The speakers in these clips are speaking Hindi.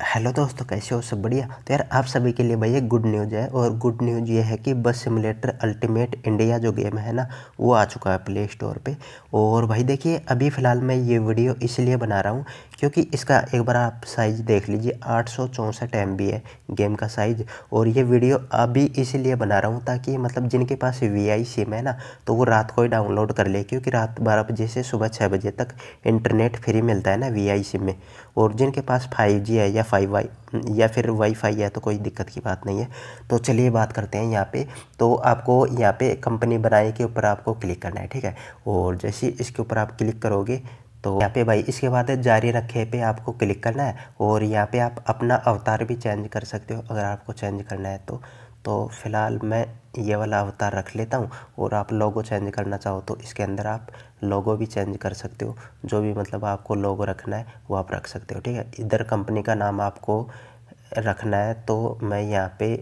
हेलो दोस्तों, कैसे हो? सब बढ़िया। तो यार आप सभी के लिए भाई एक गुड न्यूज़ है, और गुड न्यूज़ ये है कि बस सिमुलेटर अल्टीमेट इंडिया जो गेम है ना, वो आ चुका है प्ले स्टोर पे। और भाई देखिए, अभी फ़िलहाल मैं ये वीडियो इसलिए बना रहा हूँ क्योंकि इसका एक बार आप साइज़ देख लीजिए, 864 MB है गेम का साइज़। और ये वीडियो अभी इसीलिए बना रहा हूँ ताकि मतलब जिनके पास VI सिम है ना, तो वो रात को ही डाउनलोड कर ले, क्योंकि रात 12 बजे से सुबह 6 बजे तक इंटरनेट फ्री मिलता है ना VI सिम में। और जिनके पास 5G है या 5 या फिर वाईफाई है तो कोई दिक्कत की बात नहीं है। तो चलिए बात करते हैं यहाँ पे। तो आपको यहाँ पे कंपनी बनाए के ऊपर आपको क्लिक करना है, ठीक है। और जैसे इसके ऊपर आप क्लिक करोगे तो यहाँ पे भाई इसके बाद जारी रखे पे आपको क्लिक करना है। और यहाँ पे आप अपना अवतार भी चेंज कर सकते हो अगर आपको चेंज करना है तो फ़िलहाल मैं ये वाला अवतार रख लेता हूँ। और आप लोगो चेंज करना चाहो तो इसके अंदर आप लोगो भी चेंज कर सकते हो, जो भी मतलब आपको लोगो रखना है वो आप रख सकते हो, ठीक है। इधर कंपनी का नाम आपको रखना है, तो मैं यहाँ पे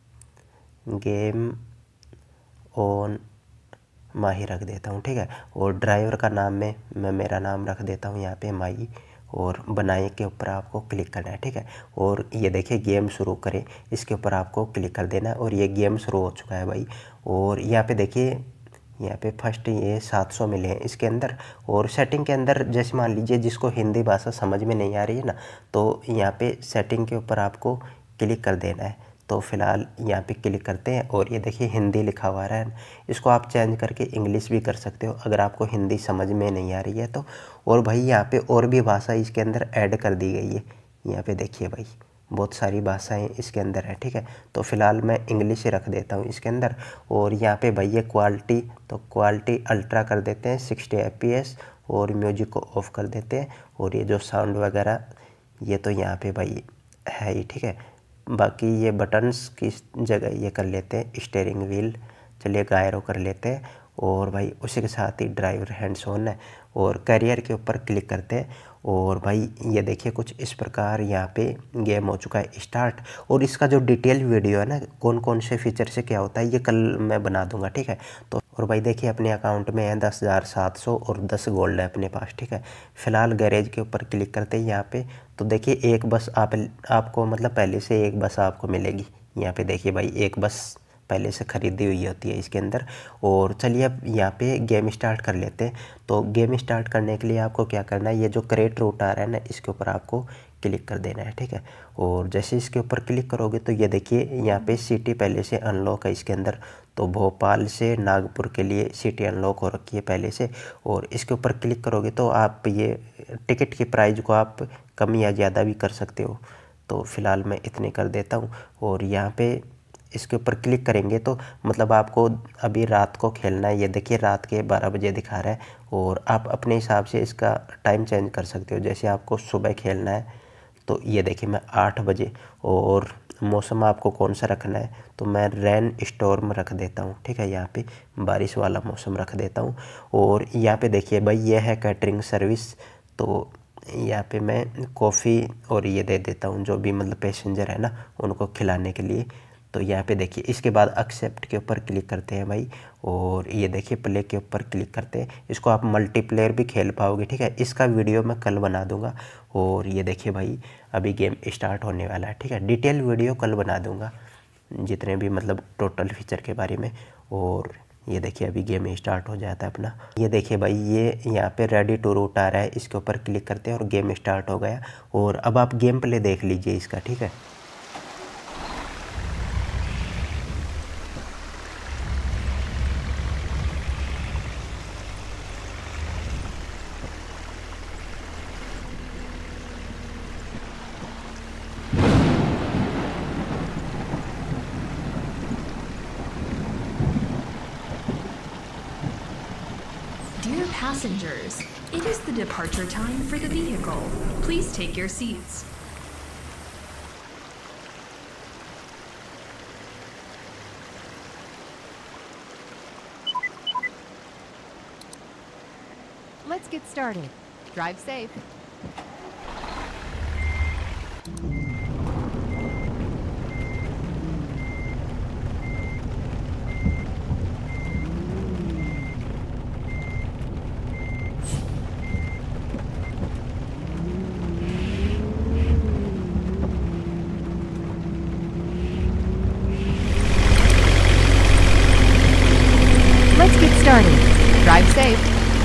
गेम ऑन माही रख देता हूँ, ठीक है। और ड्राइवर का नाम में मैं मेरा नाम रख देता हूँ यहाँ पे माही। और बनाए के ऊपर आपको क्लिक करना है, ठीक है। और ये देखिए गेम शुरू करें, इसके ऊपर आपको क्लिक कर देना है। और ये गेम शुरू हो चुका है भाई। और यहाँ पे देखिए, यहाँ पे फर्स्ट ये 700 मिले हैं इसके अंदर। और सेटिंग के अंदर जैसे मान लीजिए जिसको हिंदी भाषा समझ में नहीं आ रही है ना, तो यहाँ पे सेटिंग के ऊपर आपको क्लिक कर देना है। तो फ़िलहाल यहाँ पे क्लिक करते हैं और ये देखिए हिंदी लिखा हुआ है। इसको आप चेंज करके इंग्लिश भी कर सकते हो अगर आपको हिंदी समझ में नहीं आ रही है तो। और भाई यहाँ पे और भी भाषा इसके अंदर ऐड कर दी गई है। यहाँ पे देखिए भाई, बहुत सारी भाषाएं इसके अंदर है, ठीक है। तो फ़िलहाल मैं इंग्लिश ही रख देता हूँ इसके अंदर। और यहाँ पे भाई ये क्वालिटी, तो क्वालिटी अल्ट्रा कर देते हैं 60 FPS। और म्यूजिक को ऑफ़ कर देते हैं। और ये जो साउंड वगैरह ये तो यहाँ पे भाई है ही, ठीक है। बाकी ये बटन्स की जगह ये कर लेते हैं स्टीयरिंग व्हील, चलिए गायरो कर लेते हैं। और भाई उसी के साथ ही ड्राइवर हैंड्स ऑन है। और करियर के ऊपर क्लिक करते हैं। और भाई ये देखिए कुछ इस प्रकार यहाँ पे गेम हो चुका है स्टार्ट। और इसका जो डिटेल वीडियो है ना, कौन कौन से फीचर से क्या होता है, ये कल मैं बना दूंगा, ठीक है। तो और भाई देखिए अपने अकाउंट में है 10,700 और 10 गोल्ड है अपने पास, ठीक है। फ़िलहाल गैरेज के ऊपर क्लिक करते हैं यहाँ पे। तो देखिए एक बस आपको मतलब पहले से एक बस आपको मिलेगी। यहाँ पे देखिए भाई एक बस पहले से ख़रीदी हुई होती है इसके अंदर। और चलिए अब यहाँ पे गेम स्टार्ट कर लेते हैं। तो गेम स्टार्ट करने के लिए आपको क्या करना है, ये जो क्रेट रूट आ रहा है ना, इसके ऊपर आपको क्लिक कर देना है, ठीक है। और जैसे इसके ऊपर क्लिक करोगे तो ये देखिए यहाँ पे सिटी पहले से अनलॉक है इसके अंदर। तो भोपाल से नागपुर के लिए सिटी अनलॉक हो रखी है पहले से। और इसके ऊपर क्लिक करोगे तो आप ये टिकट की प्राइस को आप कम या ज़्यादा भी कर सकते हो। तो फ़िलहाल मैं इतने कर देता हूँ। और यहाँ पे इसके ऊपर क्लिक करेंगे तो मतलब आपको अभी रात को खेलना है। ये देखिए रात के 12 बजे दिखा रहा है। और आप अपने हिसाब से इसका टाइम चेंज कर सकते हो, जैसे आपको सुबह खेलना है तो ये देखिए मैं 8 बजे। और मौसम आपको कौन सा रखना है, तो मैं रेन स्टॉर्म रख देता हूँ, ठीक है। यहाँ पे बारिश वाला मौसम रख देता हूँ। और यहाँ पे देखिए भाई ये है कैटरिंग सर्विस। तो यहाँ पे मैं कॉफ़ी और ये दे देता हूँ, जो भी मतलब पैसेंजर है ना उनको खिलाने के लिए। तो यहाँ पे देखिए इसके बाद एक्सेप्ट के ऊपर क्लिक करते हैं भाई। और ये देखिए प्ले के ऊपर क्लिक करते हैं। इसको आप मल्टीप्लेयर भी खेल पाओगे, ठीक है। इसका वीडियो मैं कल बना दूंगा। और ये देखिए भाई अभी गेम स्टार्ट होने वाला है, ठीक है। डिटेल वीडियो कल बना दूंगा जितने भी मतलब टोटल फीचर के बारे में। और ये देखिए अभी गेम स्टार्ट हो जाता है अपना। ये देखिए भाई ये यहाँ पे रेडी टू रूट आ रहा है, इसके ऊपर क्लिक करते हैं और गेम स्टार्ट हो गया। और अब आप गेम प्ले देख लीजिए इसका, ठीक है। Dear passengers, it is the departure time for the vehicle. Please take your seats. Let's get started. Drive safe. Drive safe.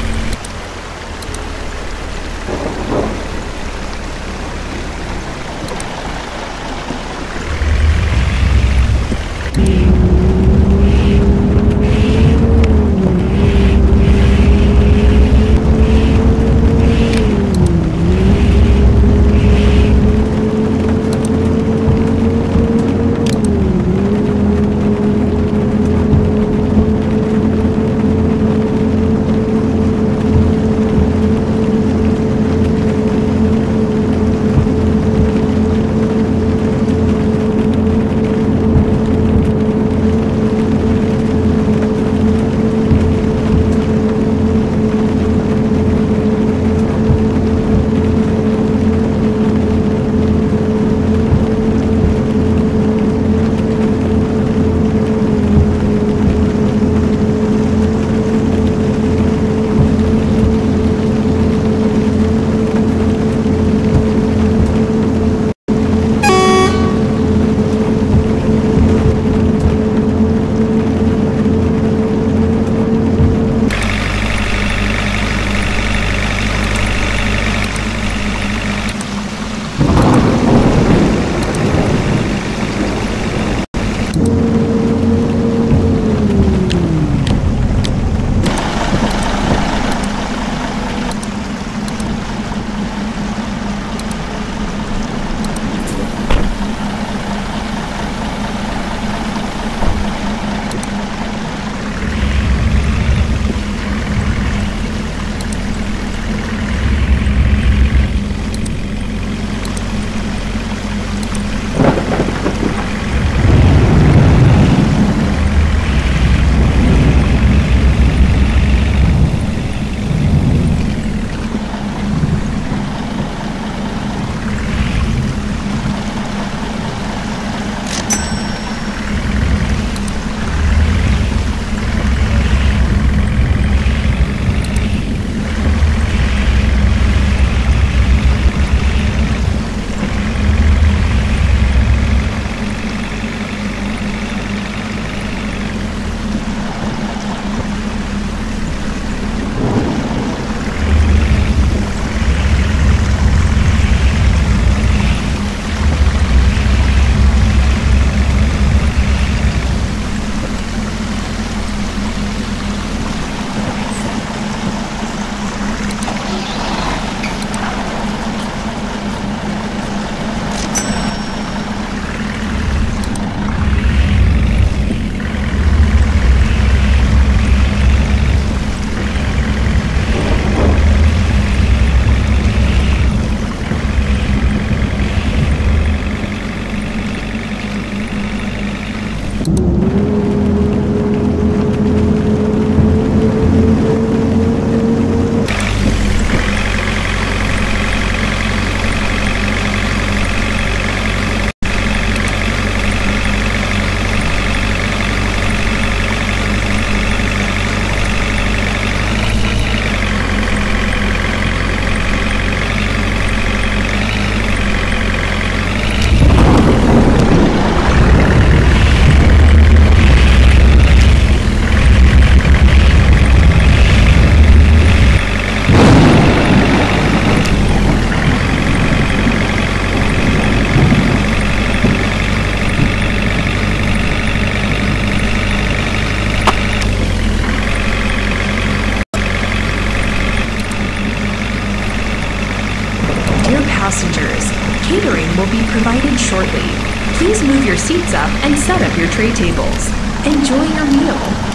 passengers. Catering will be provided shortly. Please move your seats up and set up your tray tables. Enjoy your meal.